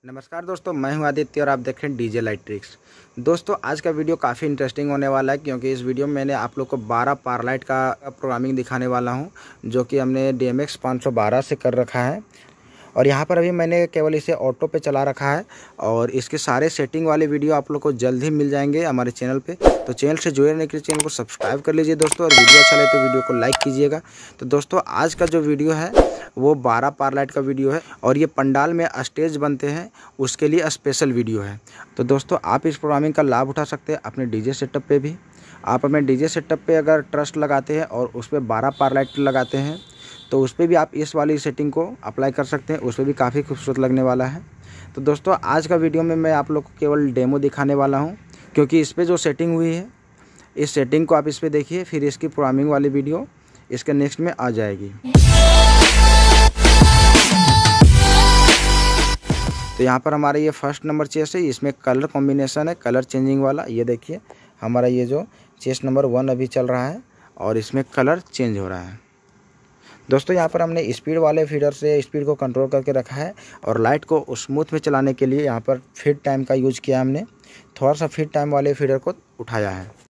नमस्कार दोस्तों, मैं हूं आदित्य और आप देख रहे हैं डीजे लाइट ट्रिक्स। दोस्तों आज का वीडियो काफ़ी इंटरेस्टिंग होने वाला है क्योंकि इस वीडियो में मैंने आप लोग को 12 पारलाइट का प्रोग्रामिंग दिखाने वाला हूं जो कि हमने DMX 512 से कर रखा है। और यहाँ पर अभी मैंने केवल इसे ऑटो पे चला रखा है और इसके सारे सेटिंग वाले वीडियो आप लोग को जल्द ही मिल जाएंगे हमारे चैनल पे। तो चैनल से जुड़े रहने के लिए चैनल को सब्सक्राइब कर लीजिए दोस्तों, और वीडियो अच्छा लगे तो वीडियो को लाइक कीजिएगा। तो दोस्तों आज का जो वीडियो है वो 12 पारलाइट का वीडियो है और ये पंडाल में स्टेज बनते हैं उसके लिए स्पेशल वीडियो है। तो दोस्तों आप इस प्रोग्रामिंग का लाभ उठा सकते हैं अपने डीजे सेटअप पे भी। आप अपने डीजे सेटअप पे अगर ट्रस्ट लगाते हैं और उस पर 12 पारलाइट लगाते हैं तो उस पर भी आप इस वाली सेटिंग को अप्लाई कर सकते हैं, उस पर भी काफ़ी खूबसूरत लगने वाला है। तो दोस्तों आज का वीडियो में मैं आप लोग को केवल डेमो दिखाने वाला हूं क्योंकि इस पर जो सेटिंग हुई है इस सेटिंग को आप इस पर देखिए, फिर इसकी प्रोग्रामिंग वाली वीडियो इसके नेक्स्ट में आ जाएगी। तो यहाँ पर हमारा ये फर्स्ट नंबर चेस्ट है, इसमें कलर कॉम्बिनेशन है, कलर चेंजिंग वाला। ये देखिए हमारा ये जो चेस्ट नंबर 1 अभी चल रहा है और इसमें कलर चेंज हो रहा है। दोस्तों यहाँ पर हमने स्पीड वाले फीडर से स्पीड को कंट्रोल करके रखा है और लाइट को स्मूथ में चलाने के लिए यहाँ पर फीड टाइम का यूज किया हमने, थोड़ा सा फीड टाइम वाले फीडर को उठाया है।